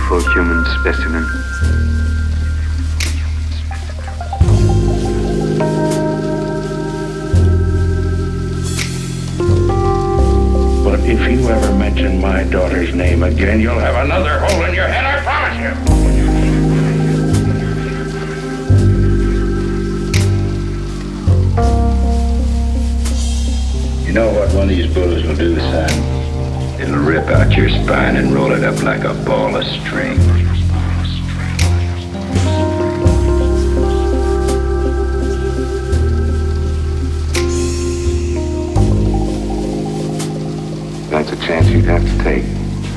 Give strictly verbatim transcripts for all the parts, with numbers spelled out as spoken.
beautiful human specimen. But if you ever mention my daughter's name again, you'll have another hole in your head, I promise you. You know what one of these bullets will do, son? It'll rip out your spine and roll it up like a ball of string. That's a chance you'd have to take.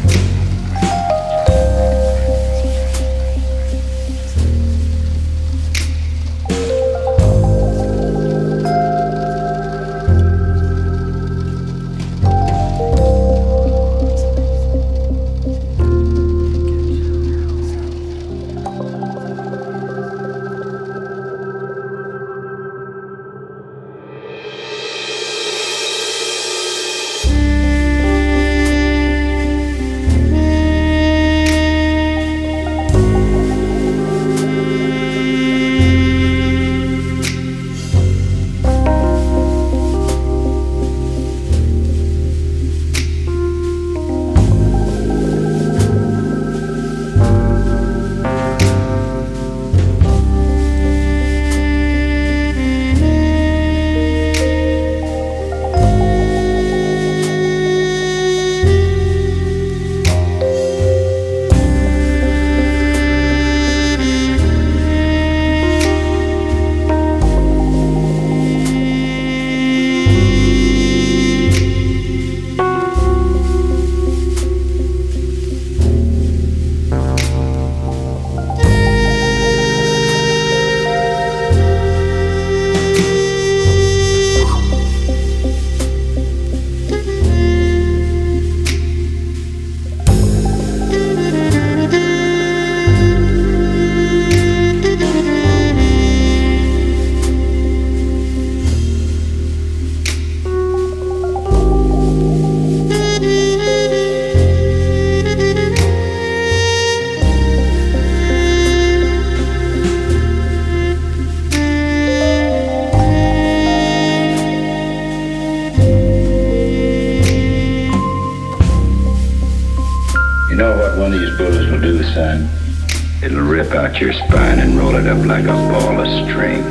One of these bullets will do, son. It'll rip out your spine and roll it up like a ball of string.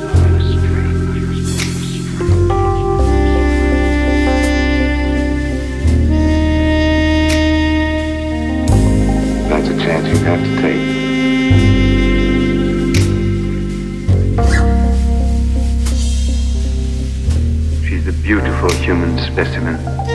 That's a chance you'd have to take. She's a beautiful human specimen.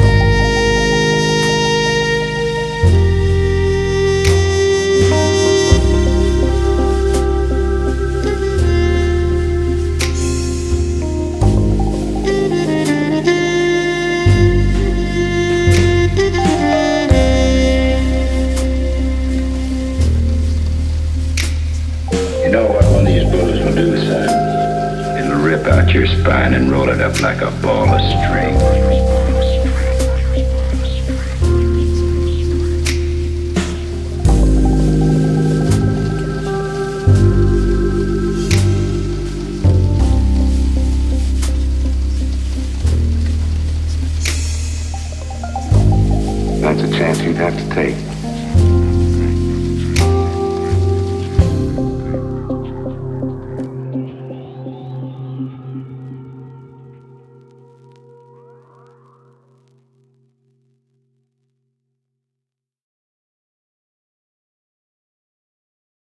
You know what one of these bullets will do, son? It'll rip out your spine and roll it up like a ball of string.